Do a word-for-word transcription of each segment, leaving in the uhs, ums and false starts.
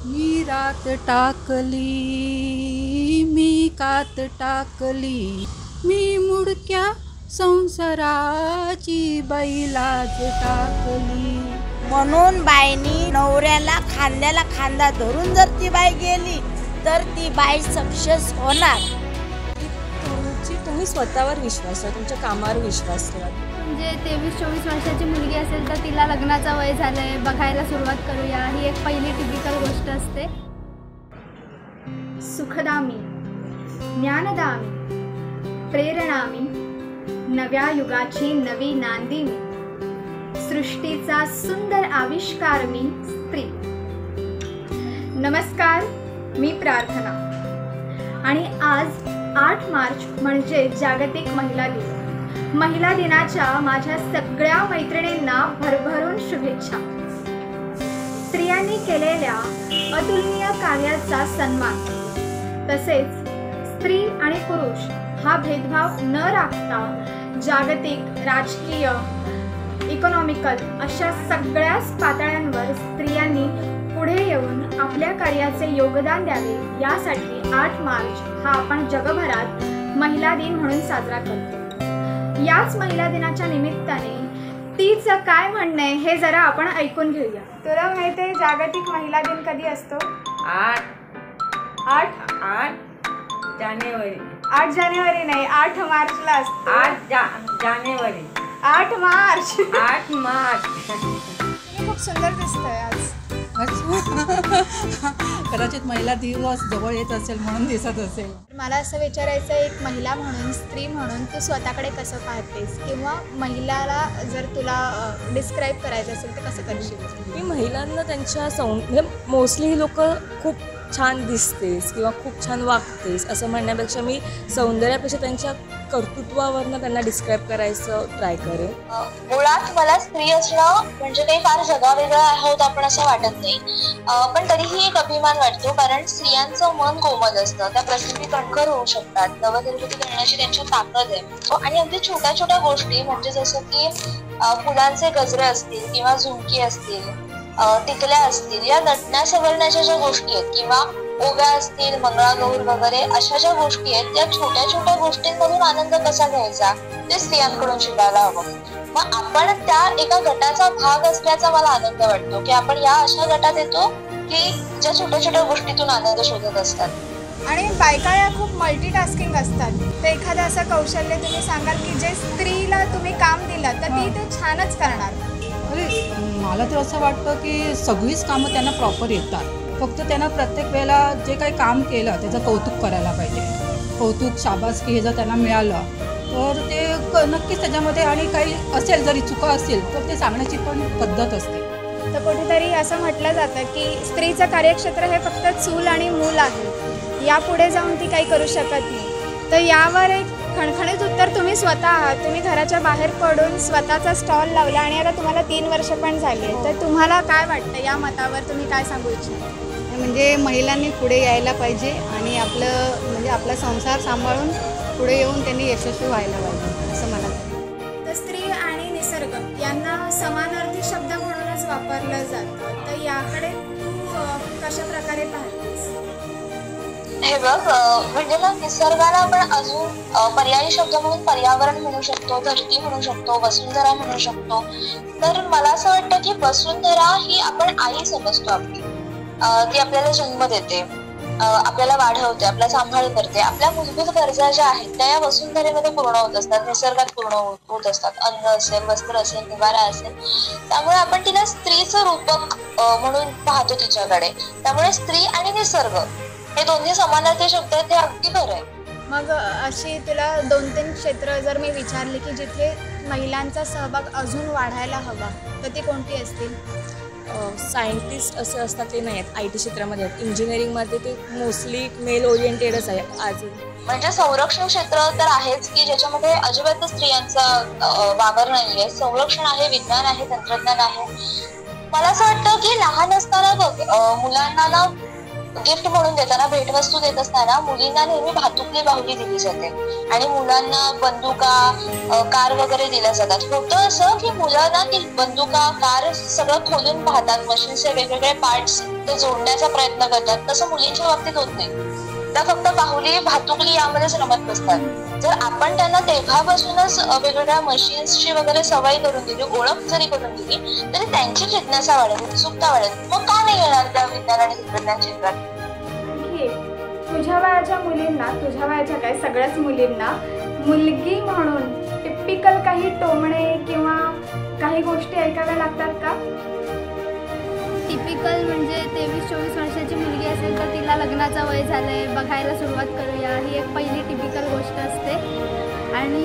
मी रात टाकली, मी कात टाकली, मी मुडक्या संसाराची बैलाच टाकली. म्हणून बाईनी नवऱ्याला खांद्याला खांदा धरून जर ती बाई गेली तर ती बाई सक्सेस होणार. तुमची तुम्ही स्वतःवर विश्वास ठेवा, तुमच्या कामावर विश्वास ठेवा. म्हणजे तेवीस चोवीस वर्षाची मुलगी असेल तर तिला लग्नाचा वय झालंय, बघायला सुरुवात करूया, ही एक पहिली टिपिकल गोष्ट असते. सुखदामी, ज्ञानदामी, प्रेरणामी, नव्या युगाची नवी नांदी मी, सृष्टीचा सुंदर आविष्कार मी स्त्री. नमस्कार, मी प्रार्थना आणि आज आठ मार्च म्हणजे जागतिक महिला दिन. महिला दिनाच्या माझ्या सगळ्या मैत्रिणींना भरभरून शुभेच्छा. स्त्रियांनी केलेल्या अतुलनीय कार्याचा सन्मान, तसेच स्त्री आणि पुरुष हा भेदभाव न राखता जागतिक, राजकीय, इकॉनॉमिकल अशा सगळ्याच पातळ्यांवर स्त्रियांनी पुढे येऊन आपल्या कार्याचे योगदान द्यावे, यासाठी आठ मार्च हा आपण जगभरात महिला दिन म्हणून साजरा करतो. याच महिला दिनाच्या निमित्ताने तिचं काय म्हणणं आहे हे जरा आपण ऐकून घेऊया. तुला माहिती आहे जागतिक महिला दिन कधी असतो? आठ आठ आठ जानेवारी. आठ जानेवारी नाही, आठ मार्चला असतो. आठ जा जानेवारी आठ मार्च. आठ मार्च. खूप सुंदर दिसतंय आज. कदाचित महिला दिवस जवळ येत असेल म्हणून दिसत असेल. मला असं विचारायचं आहे, एक महिला म्हणून, स्त्री म्हणून तू स्वतःकडे कसं पाहतेस, किंवा महिलाला जर तुला डिस्क्राईब करायचं असेल तर कसं करशील? मी महिलांना त्यांच्या सौ म्हणजे मोस्टली लोक खूप छान दिसतेस किंवा खूप छान वागतेस असं म्हणण्यापेक्षा मी सौंदर्यापेक्षा त्यांच्या कर्तृत्वावरनं त्यांना डिस्क्राईब करायचं ट्राय करेन. मुळात मला स्त्री असणं म्हणजे काही फार जगावेगळं आहोत आपण असं वाटत नाही, पण तरीही एक अभिमान वाटतो, कारण स्त्रियांचं मन कोमल असतं, त्या प्रसंगी कणखर होऊ शकतात, नवनिर्मिती करण्याची त्यांची ताकद आहे. आणि अगदी छोट्या छोट्या गोष्टी म्हणजे जसं की फुलांचे गजरे असतील किंवा झुमकी असतील, टिकल्या असतील, या नटण्या सवरण्याच्या ज्या गोष्टी आहेत किंवा ओव्या असतील, मंगळागौर वगैरे अशा ज्या गोष्टी आहेत, त्या छोट्या छोट्या गोष्टींमधून आनंद कसा घ्यायचा ते स्त्रियांकडून शिकायला हवं. मग आपण त्या एका गटाचा भाग असल्याचा मला आनंद वाटतो की आपण या अशा गटात येतो की ज्या छोट्या छोट्या गोष्टीतून आनंद शोधत असतात. आणि बायका या खूप मल्टीटास्किंग असतात, तर एखादं असं कौशल्य तुम्ही सांगाल की जे स्त्रीला तुम्ही काम दिलं तर ती ते छानच करणार? अरे मला तर असं वाटतं की सगळीच कामं त्यांना प्रॉपर येतात, फक्त त्यांना प्रत्येक वेळेला जे काही काम केलं त्याचं कौतुक करायला पाहिजे. कौतुक, शाबासकी हे जर त्यांना मिळालं तर ते क नक्कीच त्याच्यामध्ये, आणि काही असेल जरी चुका असेल तर ते सांगण्याची पण पद्धत असते. तर कुठेतरी असं म्हटलं जातं की स्त्रीचं कार्यक्षेत्र हे फक्त चूल आणि मूल आहे, यापुढे जाऊन ती काही करू शकत नाही. तर यावर एक खणखणीत उत्तर तुम्ही स्वतः आहात. तुम्ही घराच्या बाहेर पडून स्वतःचा स्टॉल लावला आणि आता तुम्हाला तीन वर्ष पण झाली, तर तुम्हाला काय वाटतं या मतावर, तुम्ही काय सांगू इच्छिता? म्हणजे महिलांनी पुढे यायला पाहिजे आणि आपलं म्हणजे आपला संसार सांभाळून पुढे येऊन त्यांनी यशस्वी व्हायला पाहिजे असं मला वाटतं. तर स्त्री आणि निसर्ग यांना समानार्थी शब्द म्हणूनच वापरलं जातं, तर याकडे तू कशा प्रकारे पाहतेस? हे बघ, म्हणजे ना निसर्गाला आपण अजून पर्यायी शब्द म्हणून पर्यावरण म्हणू शकतो, धरती म्हणू शकतो, वसुंधरा म्हणू शकतो. तर मला असं वाटतं की वसुंधरा ही आपण आई समजतो आपली, ती आपल्याला जन्म देते, आपल्याला वाढवते, आपला सांभाळ करते, आपल्या मूलभूत गरजा ज्या आहेत त्या या वसुंधरेमध्ये पूर्ण होत असतात, निसर्गात पूर्ण होत असतात. अन्न असेल, वस्त्र असेल, निवारा असेल, त्यामुळे आपण तिला स्त्रीचं रूपक म्हणून पाहतो तिच्याकडे. त्यामुळे स्त्री आणि निसर्ग हे दोन्ही समानार्थी शब्द आहेत, हे अगदी खरं आहे. मग अशी तुला दोन तीन क्षेत्र जर मी विचारली की जिथे महिलांचा सहभाग अजून वाढायला हवा, तर ती कोणती असतील? सायंटिस्ट असे असतात ते नाही आहेत, आय टी क्षेत्रामध्ये आहेत, इंजिनिअरिंगमध्ये ते मोस्टली मेल ओरिएंटेडच आहे आज. म्हणजे संरक्षण क्षेत्र तर आहेच की ज्याच्यामध्ये अजिबात स्त्रियांचा वावर नाहीये. संरक्षण आहे, विज्ञान आहे, तंत्रज्ञान आहे. मला असं वाटतं की लहान असताना बघ मुलांना ना गिफ्ट म्हणून देताना, भेटवस्तू देत असताना मुलींना नेहमी भातुकली बाहुली दिली जाते आणि मुलांना बंदुका, कार वगैरे दिल्या जातात. होतं असं की मुलांना ती बंदुका, कार सगळं खोलून पाहतात, मशीनचे वेगवेगळे पार्ट्स ते जोडण्याचा प्रयत्न करतात. तसं मुलींच्या बाबतीत होत नाही. त्या फक्त बाहुली, भातुकली यामध्येच रमत बसतात. जर आपण त्यांना तेव्हापासूनच वेगवेगळ्या मशीन्सची वगैरे सवय करून दिली, ओळख जरी करून दिली, तरी त्यांची जिज्ञासा वाढेल, उत्सुकता वाढेल. मग का नाही येणार त्या विज्ञान आणि तंत्रज्ञान क्षेत्रात? आणखी तुझ्या वयाच्या मुलींना, तुझ्या वयाच्या काय सगळ्याच मुलींना मुलगी म्हणून टिपिकल काही टोमणे किंवा काही गोष्टी ऐकाव्या लागतात का? टिपिकल म्हणजे तेवीस चोवीस वर्षाची मुलगी असेल तर तिला लग्नाचं वय झालं आहे, बघायला सुरुवात करूया, ही एक पहिली टिपिकल गोष्ट असते. आणि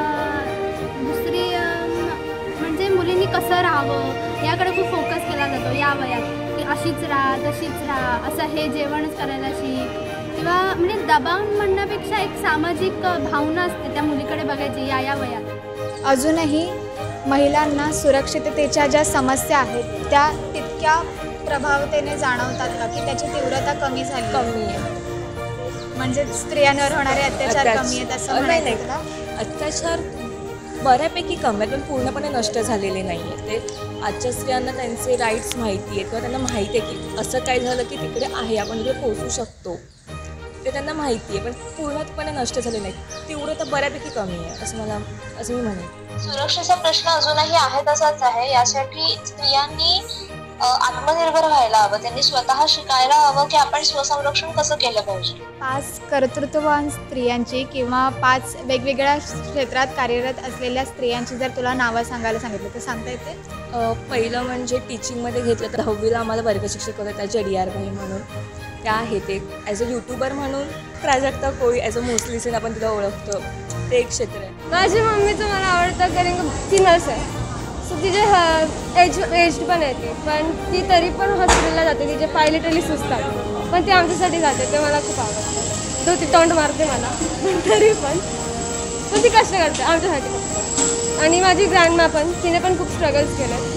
दुसरी म्हणजे मुलींनी कसं राहावं याकडे खूप फोकस केला जातो या वयात, की अशीच राहा, तशीच राहा, असं हे जेवणच करायला शिक, किंवा म्हणजे दबाव म्हणण्यापेक्षा एक सामाजिक भावना असते त्या मुलीकडे बघायची या या वयात. अजूनही महिलांना सुरक्षिततेच्या ज्या समस्या आहेत त्या तितक्या प्रभावतेने जाणवतात का, की त्याची तीव्रता कमी झाली? कमी आहे. म्हणजे स्त्रियांवर होणारे अत्याचार कमी आहेत असं म्हणायचं का? अत्याचार बऱ्यापैकी कमी आहेत, पण पूर्णपणे नष्ट झालेले नाही आहेत. ते आजच्या स्त्रियांना त्यांचे राईट्स माहिती आहेत किंवा त्यांना माहिती आहे की असं काय झालं की तिकडे आहे, आपण तिकडे पोहोचू शकतो, ते त्यांना माहिती आहे. पण पूर्णपणे नष्ट झाले नाहीत. तीव्रता बऱ्यापैकी कमी आहे असं मला असं मी म्हणेन. सुरक्षेचा प्रश्न अजूनही आहे तसाच आहे. यासाठी स्त्रियांनी आत्मनिर्भर व्हायला हवं, त्यांनी स्वतः शिकायला हवं की आपण स्वसंरक्षण कसं केलं पाहिजे. पाच कर्तृत्ववान स्त्रियांची किंवा पाच वेगवेगळ्या क्षेत्रात कार्यरत असलेल्या स्त्रियांची जर तुला नावं सांगायला सांगितलं तर सांगता येते? पहिलं म्हणजे टीचिंगमध्ये घेतलं तर दहावीला आम्हाला वर्ग शिक्षक होत्या त्या जडियार बाई म्हणून, त्या आहेत. एक ॲज अ यूट्यूबर म्हणून Prajakta Koli, as a mostly seen आपण तिला ओळखतो, ते एक क्षेत्र आहे. माझी मम्मीचं मला आवडतं कारण ती नर्स आहे, सो तिचे एज एज्ड पण येते, पण ती तरी पण हॉस्पिटलला जाते, तिचे पाय लिटरली सुचतात, पण ती आमच्यासाठी जाते, ते मला खूप आवडतं. तो ती तोंड मारते मला, पण तरी पण पण ती कष्ट करते आमच्यासाठी फक्त. आणि माझी ग्रँडमा पण, तिने पण खूप स्ट्रगल्स केले.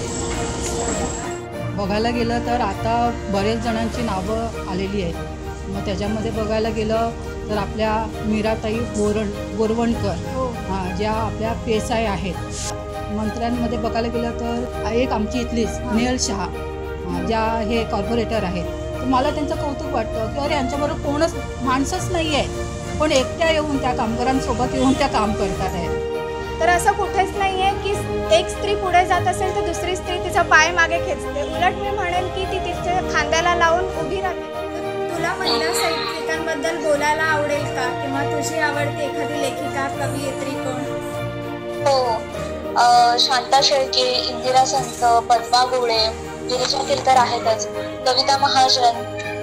बघायला गेलं तर आता बरेच जणांची नावं आलेली आहेत. मग त्याच्यामध्ये बघायला गेलं तर आपल्या मीराताई बोरण बोरवणकर, हां, ज्या आपल्या पी एस आय आहेत. मंत्र्यांमध्ये बघायला गेलं तर एक आमची इथलीच नेहल शहा, ज्या हे कॉर्पोरेटर आहेत. तर मला त्यांचं कौतुक वाटतं की अरे यांच्याबरोबर कोणच माणसंच नाही आहे, पण एकट्या येऊन त्या कामगारांसोबत येऊन त्या काम करतात आहेत. तर असं कुठेच नाही आहे की एक स्त्री पुढे जात असेल तर दुसरी स्त्री तिचा पाय मागे खेचते. उलट मी म्हणेन की ती तिच्या खांद्याला लावून उभी राहते. तुला महिला साहित्यिकांबद्दल बोलायला आवडेल का, किंवा तुझी आवडती एखादी लेखिका, कवयित्री कोण? हो, शांता शेळके, इंदिरा संत, पद्मा गोळे, गिरिजा किर्तर आहेतच, कविता महाजन,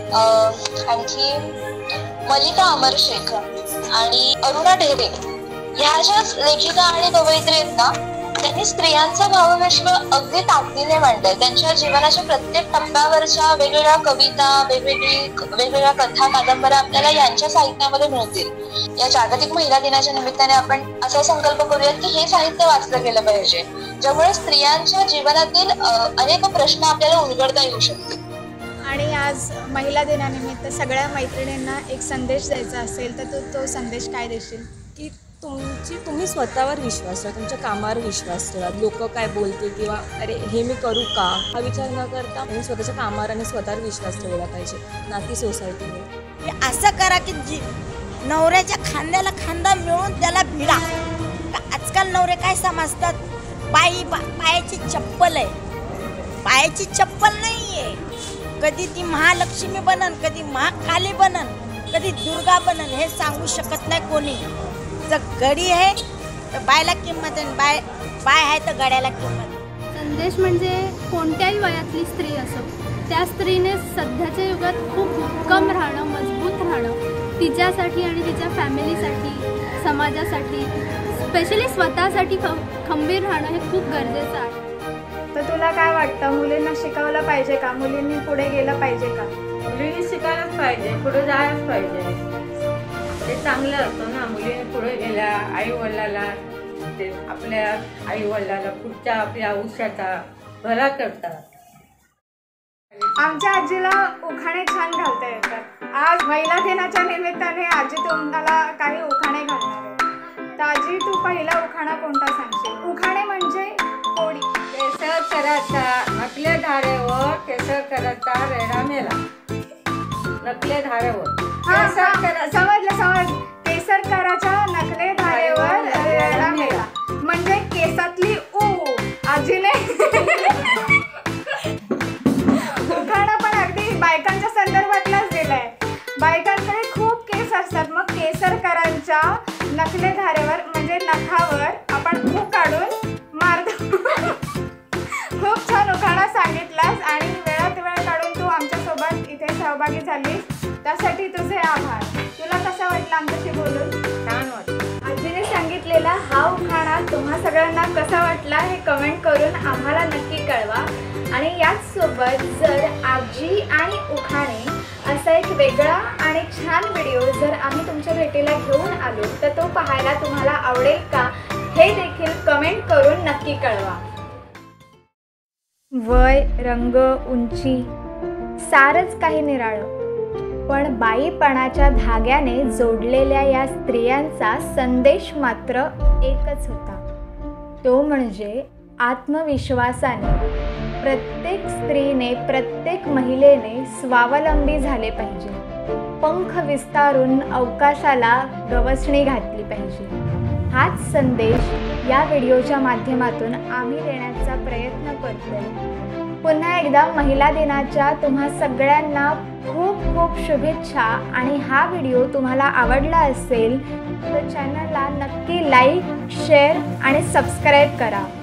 आणखी मलिका अमर शेख आणि अरुणा ढेरे. ह्या ज्या लेखिका आणि कवयित्री आहेत ना, त्यांनी स्त्रियांचं भावविश्व अगदी ताकदीने मांडलंय. त्यांच्या जीवनाच्या प्रत्येक टप्प्यावरच्या वेगवेगळ्या कविता, वेगवेगळी वेगवेगळ्या कथा, कादंबऱ्या आपल्याला यांच्या साहित्यामध्ये मिळतील. या जागतिक महिला दिनाच्या निमित्ताने आपण असा संकल्प करूयात की हे साहित्य वाचलं गेलं पाहिजे, ज्यामुळे स्त्रियांच्या जीवनातील अनेक प्रश्न आपल्याला उलगडता येऊ शकतील. आणि आज महिला दिनानिमित्त सगळ्या मैत्रिणींना एक संदेश द्यायचा असेल तर तू तो संदेश काय देशील? की तुमची तुम्ही स्वतःवर विश्वास ठेवा, तुमच्या कामावर विश्वास ठेवा. लोक काय बोलतील किंवा अरे हे मी करू का हा विचार न करता तुम्ही स्वतःच्या कामावर आणि स्वतःवर विश्वास ठेवला पाहिजे, ना की सोसायटीवर. असं करा की जी नवऱ्याच्या खांद्याला खांदा मिळून त्याला भिडा. आजकाल नवरे काय समजतात, पायी पायाची चप्पल आहे, पायाची चप्पल नाही आहे. कधी ती महालक्ष्मी बनन, कधी महाकाली बनन, कधी दुर्गा बनन, हे सांगू शकत नाही कोणी. जर गडी आहे तर बायला किंमत आहे, बाय बाय आहे तर गड्याला किंमत. संदेश म्हणजे कोणत्याही वयातली स्त्री असो, त्या स्त्रीने सध्याच्या युगात खूप भक्कम राहणं, मजबूत राहणं, तिच्यासाठी आणि तिच्या फॅमिलीसाठी, समाजासाठी, स्पेशली स्वतःसाठी ख खंबीर राहणं हे खूप गरजेचं आहे. तर तुला काय वाटतं, मुलींना शिकवलं पाहिजे का, मुलींनी पुढे गेलं पाहिजे का? मुलींनी शिकायलाच पाहिजे, पुढे जायलाच पाहिजे. ते चांगलं असतं ना, मुलीने पुढे गेल्या, आई वडिलाला ते आपल्या आई वडिलाला पुढच्या आपल्या आयुष्याचा भला करतात. आमच्या आजीला उखाणे छान घालता येतात. आज महिला दिनाच्या निमित्ताने आजी तुम्हाला काही उखाणे घालणार आहे. तर आजी, तू पहिला उखाणा कोणता सांगशील? उखाणे म्हणजे कोडी. केसर कराचा नकले धारेवर, केसर कराचा रेडा मेला. नकले धारेवर हा, समजलं समज. केसर कराच्या नकले धारेवर रेडा मेला म्हणजे केसातली ऊ. आजीने उखाणा पण अगदी बायकांच्या संदर्भातलाच दिलाय. बायकांकडे खूप केस असतात, मग केसरकरांच्या नकले धारेवर म्हणजे नखावर आपण खूप काढून मारतो. खूप छान उखाणा सांगितलास आणि वेळात वेळ काढून तू आमच्यासोबत इथे सहभागी झालीस, त्यासाठी तुझे आभार. तुला कसं वाटलं आमच्याशी बोलून? छान वाटलं. आजीने सांगितलेला हा उखाणा तुम्हा सगळ्यांना कसा वाटला हे कमेंट करून आम्हाला नक्की कळवा. आणि याचसोबत जर आजी आणि उखाणे असा एक वेगळा आणि छान व्हिडिओ जर आम्ही तुमच्या भेटीला घेऊन आलो तर तो पाहायला तुम्हाला आवडेल का हे देखील कमेंट करून नक्की कळवा. वय, रंग, उंची सारंच काही निराळं, पण बाईपणाच्या धाग्याने जोडलेल्या या स्त्रियांचा संदेश मात्र एकच होता. तो म्हणजे आत्मविश्वासाने प्रत्येक स्त्रीने, प्रत्येक महिलेने स्वावलंबी झाले पाहिजे. पंख विस्तारून अवकाशाला गवसणी घातली पाहिजे. हाच संदेश या व्हिडिओच्या माध्यमातून आम्ही देण्याचा प्रयत्न करतोय. पुन्हा एकदा महिला दिनाच्या तुम्हा सगळ्यांना खूप खूप शुभेच्छा. आणि हा व्हिडिओ तुम्हाला आवडला असेल तर चॅनलला नक्की लाईक, शेअर आणि सबस्क्राईब करा.